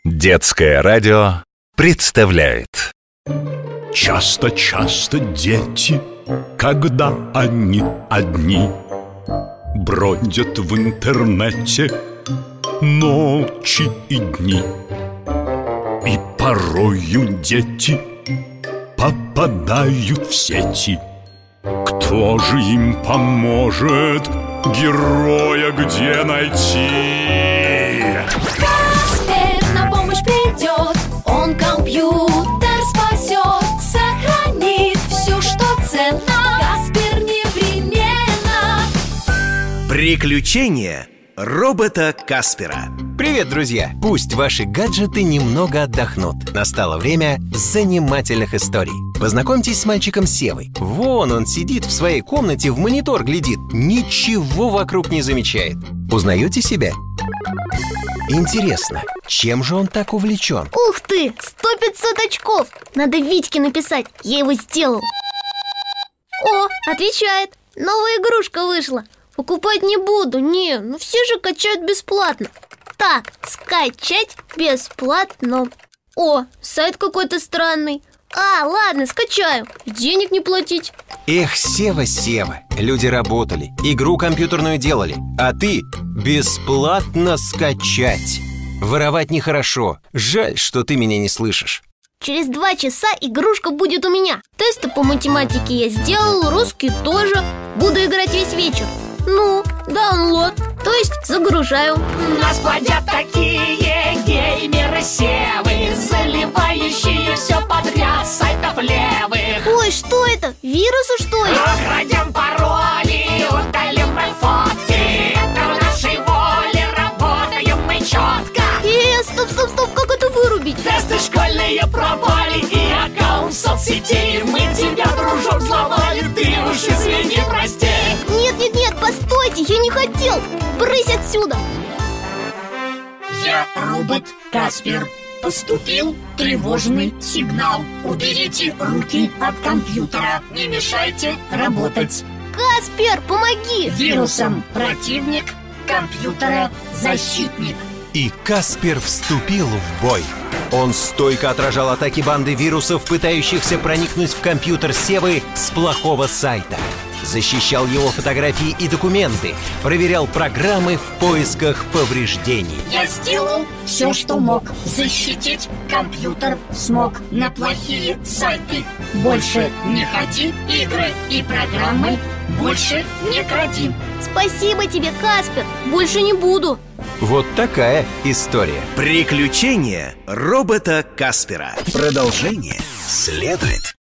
Детское радио представляет. Часто-часто дети, когда они одни, бродят в интернете ночи и дни. И порою дети попадают в сети. Кто же им поможет? Героя где найти? Каспер на помощь придет, он компьютер спасет, сохранит все, что ценно. Каспер непременно. Приключения робота Каспера. Привет, друзья! Пусть ваши гаджеты немного отдохнут. Настало время занимательных историй. Познакомьтесь с мальчиком Севой. Вон он сидит в своей комнате, в монитор глядит. Ничего вокруг не замечает. Узнаете себя? Интересно, чем же он так увлечен? Ух ты! 100-500 очков! Надо Витьке написать, я его сделал. О, отвечает. Новая игрушка вышла. Покупать не буду, ну все же качают бесплатно. Так, скачать бесплатно. О, сайт какой-то странный. Ладно, скачаю, денег не платить. Эх, Сева, люди работали, игру компьютерную делали, а ты бесплатно скачать. Воровать нехорошо, жаль, что ты меня не слышишь. Через 2 часа игрушка будет у меня. Тесты по математике я сделал, русский тоже. Буду играть весь вечер. Ну, даунлод, то есть загружаю. Нас плодят такие геймеры Севы, заливающие все подряд с сайтов левых. Ой, что это? Вирусы, что ли? Крадем пароли, удалим мы фотки. Это в нашей воле, работаем мы четко. Стоп, как это вырубить? Тесты школьные пропали и аккаунт в соцсети. Мы тебя, дружок, взломали, ты уж извини, прости. Нет, постойте, я не хотел. Брысь отсюда. Я робот Каспер. Поступил тревожный сигнал. Уберите руки от компьютера. Не мешайте работать. Каспер, помоги. Вирусом противник, компьютера защитник. И Каспер вступил в бой. Он стойко отражал атаки банды вирусов, пытающихся проникнуть в компьютер Севы с плохого сайта. Защищал его фотографии и документы, проверял программы в поисках повреждений. Я сделал все, что мог. Защитить компьютер смог. На плохие сайты больше не ходи. Игры и программы больше не кради. Спасибо тебе, Каспер. Больше не буду. Вот такая история. Приключения робота Каспера. Продолжение следует.